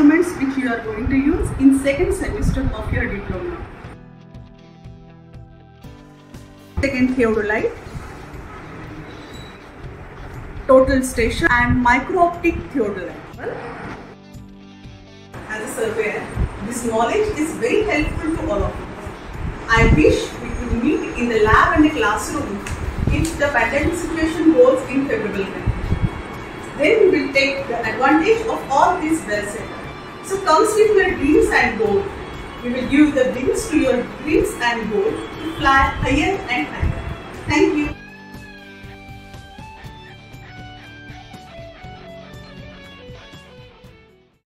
instruments which you are going to use in second semester of your diploma. Second theodolite, total station and micro-optic theodolite. As a surveyor, this knowledge is very helpful to all of us. I wish we could meet in the lab and the classroom if the pandemic situation goes in favorable way. Then we will take the advantage of all these well said. So comes with your dreams and goals. We will give the wings to your dreams and goals to fly higher and higher.